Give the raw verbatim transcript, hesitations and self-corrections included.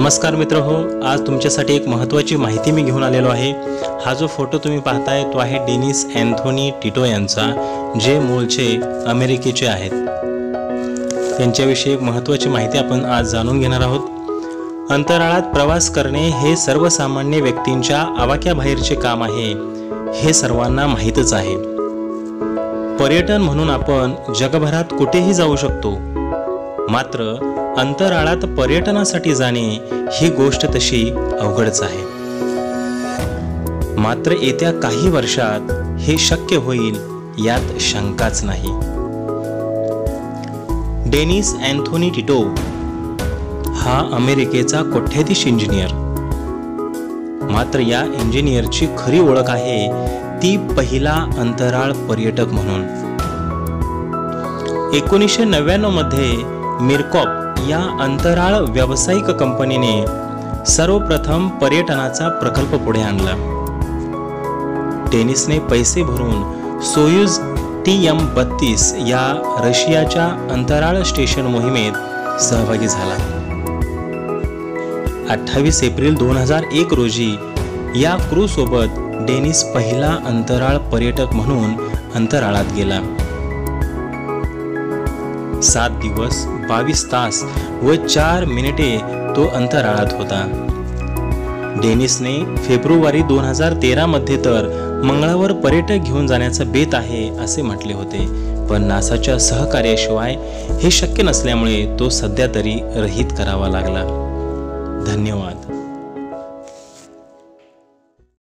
नमस्कार मित्र हो, आज तुमच्यासाठी एक महत्त्वाची माहिती मी घेऊन आलेलो आहे। हा जो फोटो तुम्ही पाहताय तो आहे डेनिस अँथोनी टिटो यांचा, जे मूळचे अमेरिकेचे आहेत। त्यांच्याविषयी एक महत्त्वाची माहिती आपण आज जाणून घेणार आहोत। अंतराळात प्रवास करणे हे सर्वसामान्य व्यक्तींच्या आवाक्याबाहेरचे काम आहे, हे सर्वांना माहीतच आहे। पर्यटन म्हणून आपण जगभरात कुठेही जाऊ शकतो, मात्र अंतराळात पर्यटनासाठी जाणे ही गोष्ट तशी अवघडच आहे। मात्र येत्या काही वर्षात हे शक्य होईल यात शंकाच नाही। डेनिस अँथोनी टिटो हा अमेरिकेचा कोट्याधीश इंजिनियर, मात्र या इंजिनियरची खरी ओळख आहे ती पहिला अंतराळ पर्यटक म्हणून। एकोणीसशे नव्याण्णव मध्ये मिरकॉप या अंतराळ व्यावसायिक कंपनीने सर्वप्रथम पर्यटनाचा प्रकल्प पुढे आणला। डेनिसने पैसे भरून सोयुज टी एम बत्तीस या रशियाच्या अंतराळ स्टेशन मोहिमेत सहभागी झाला। अठ्ठावीस एप्रिल दोन हजार एक रोजी या क्रू सोबत डेनिस पहिला अंतराळ पर्यटक म्हणून अंतराळात गेला। सात दिवस बावीस तास व चार मिनिटे तो अंतराळात होता। डेनिसने फेब्रुवारी दोन हजार तेरा मध्ये तर मंगळावर पर्यटक घेऊन जाण्याचा बेत आहे असे म्हटले होते, पण नासाच्या सहकार्याशिवाय हे शक्य नसल्यामुळे तो सध्या तरी रहित करावा लागला। धन्यवाद।